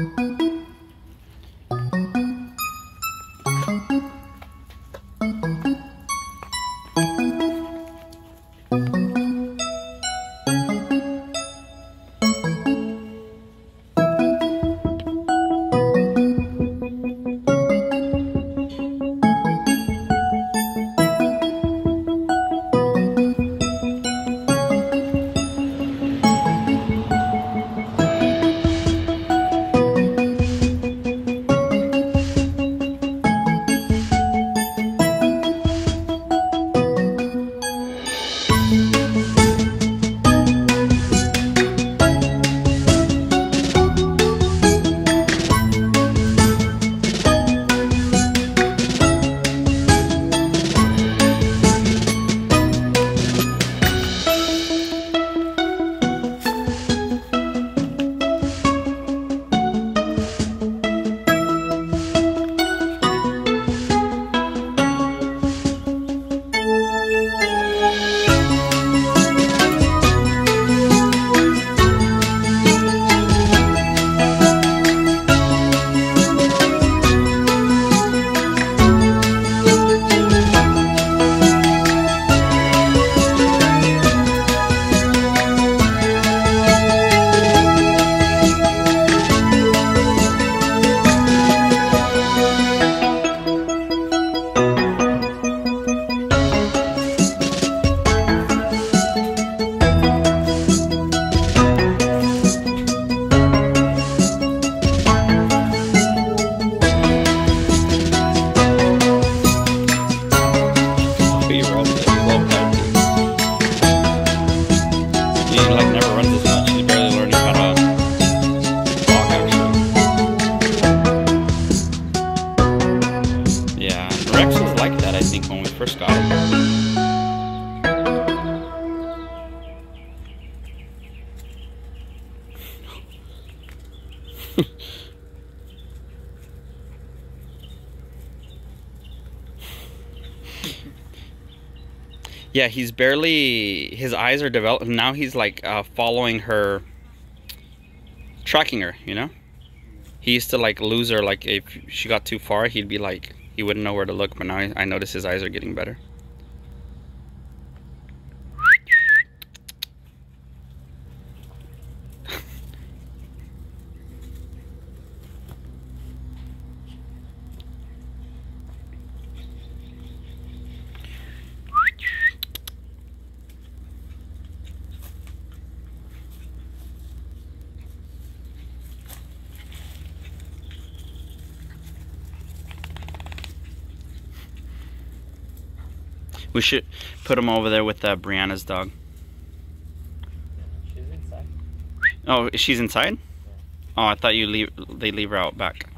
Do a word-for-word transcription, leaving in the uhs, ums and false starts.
First got him. Yeah, he's barely, his eyes are developed. Now he's like uh, following her, tracking her, you know? He used to like lose her, like if she got too far, he'd be like, he wouldn't know where to look, but now I, I notice his eyes are getting better. We should put him over there with uh, Brianna's dog. She's inside. Oh, she's inside? Yeah. Oh, I thought you leave. They leave her out back.